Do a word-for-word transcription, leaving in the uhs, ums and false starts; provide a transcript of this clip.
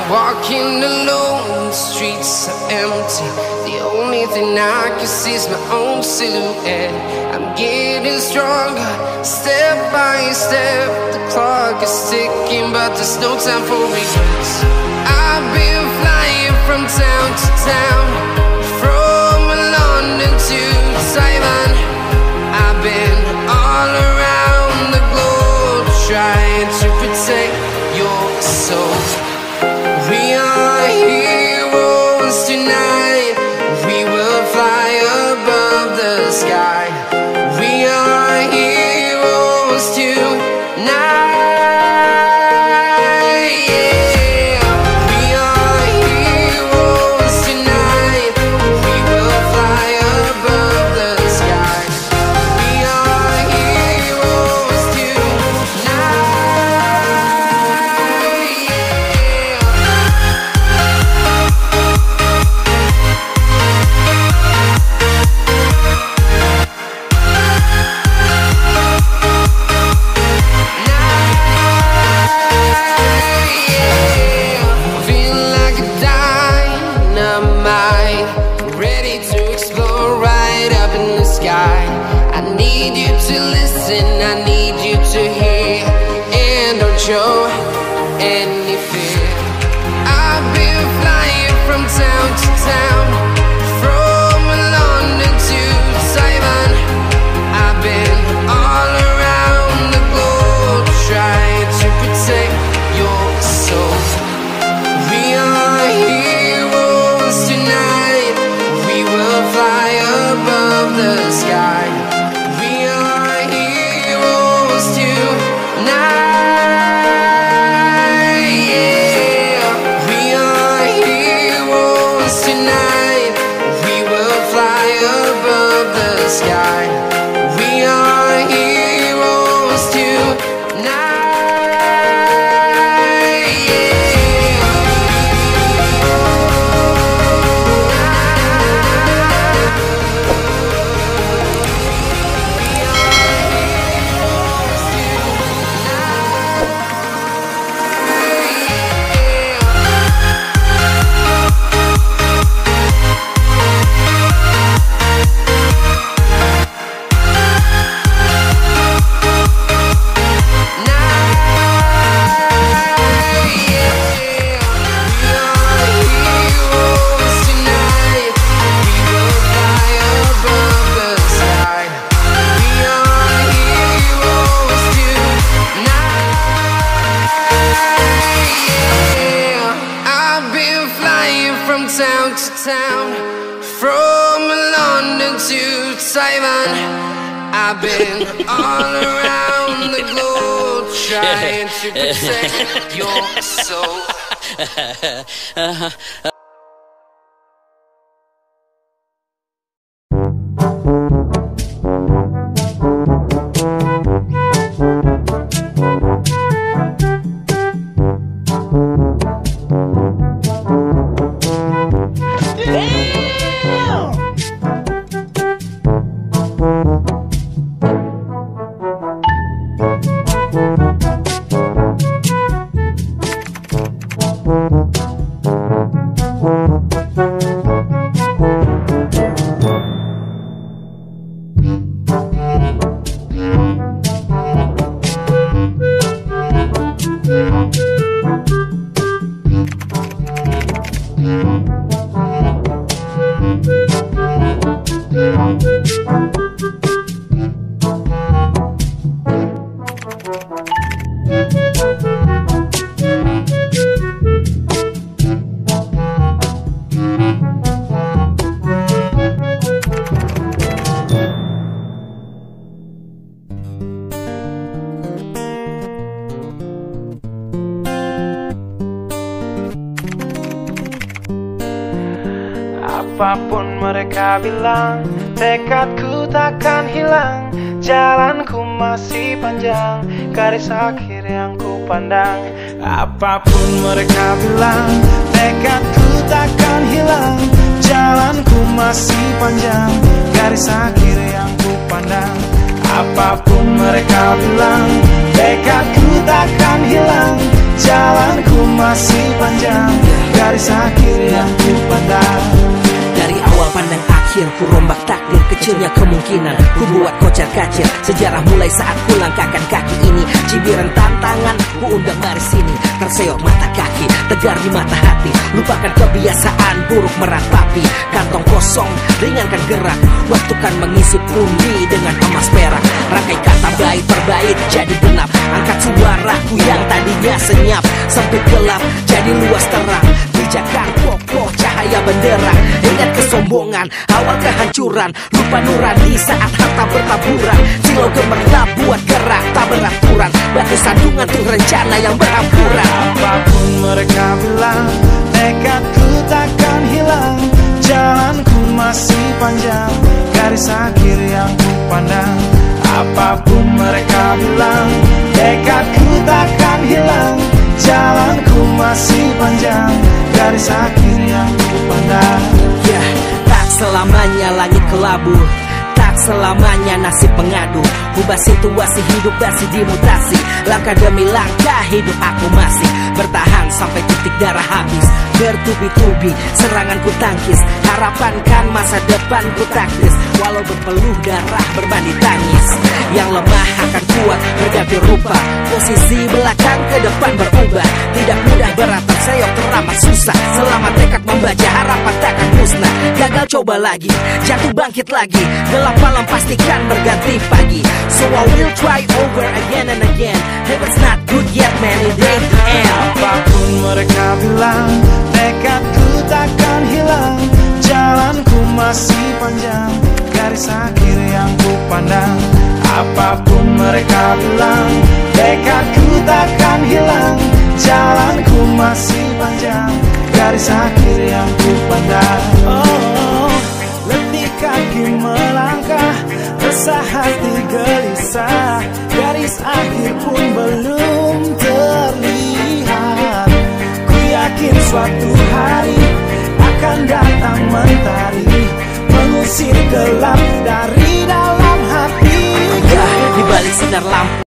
Walking alone, the streets are empty. The only thing I can see is my own silhouette. I'm getting stronger, step by step. The clock is ticking, but there's no time for regrets. I've been flying from town to town, from London to Taiwan. I've been all around the globe, trying to protect your soul. We are heroes tonight. We will fly above the sky. We are heroes tonight. Yeah. We are heroes tonight. We will fly above the sky. We are heroes tonight. I need you to listen, I need you to hear, and don't show any fear. I've been flying from town to town, from London to Taiwan. I've been all around the globe, trying to protect your soul. We are heroes tonight. We will fly above the sky. We are heroes tonight. Yeah. We are heroes tonight. We will fly above the sky. We are heroes tonight. Town to town, from London to Taiwan. I've been all around the globe, trying to protect your soul. uh-huh. Apapun mereka bilang, tekadku takkan hilang. Jalanku masih panjang, garis akhir yang ku pandang. Apapun mereka bilang, tekadku takkan hilang. Jalanku masih panjang, garis akhir yang ku pandang. Apapun mereka bilang, tekadku takkan hilang. jalanku masih panjang, garis akhir yang ku pandang. Dari awal pandang akhir, ku rombak takdir. Kecilnya kemungkinan, ku buat kocar kacir. Sejarah mulai saat ku langkahkan kaki ini. Cibiran tantangan, ku undang mari sini. Terseok mata kaki, tegar di mata hati. Lupakan kebiasaan buruk meratapi. Kantong kosong, ringankan gerak. Waktu kan mengisi pundi dengan emas perak. Rangkai kata bait per bait jadi genap. Angkat suaraku yang tadinya senyap. Sempit gelap, jadi luas terang. Pijakan kokoh cahaya benderang. Ingat kesombongan, awal kehancuran. Lupa nurani saat harta bertaburan. Silau gemerlap buat gerak tak beraturan. Batu sandungan tuh rencana yang berampuran. Apapun mereka bilang, tekadku takkan hilang. Jalanku masih panjang, garis akhir yang ku pandang. Apapun mereka bilang, tekadku takkan hilang. Jalanku masih panjang, garis akhir yang ku pandang. Ya, tak selamanya langit kelabu, tak selamanya nasib pengadu. Ubah situasi hidup masih dimutasi. Langkah demi langkah hidup aku masih bertahan sampai titik darah habis. Bertubi-tubi serangan ku tangkis. Harapan kan masa depan ku taktis. Walau berpeluh darah berbanding tangis. Yang lemah akan kuat berganti rupa. Posisi belakang ke depan berubah. Tidak mudah beratap seyok teramat susah. Selama tekad membaca harapan takkan musnah. Gagal coba lagi, jatuh bangkit lagi. Gelap malam pastikan berganti pagi. So I will try over again and again. Heaven's not good yet man, it ain't the end. Apapun mereka bilang, tekadku takkan hilang. Jalanku masih panjang, garis akhir yang ku pandang. Apapun mereka bilang, tekadku takkan hilang. Jalanku masih panjang, garis akhir yang ku pandang. Oh, letih kaki melangkah, resah hati gelisah. Garis akhir pun belum terlihat. Ku yakin suatu hari akan datang mentari, mengusir gelap dari dalam hati. Ya, di balik sinar lampu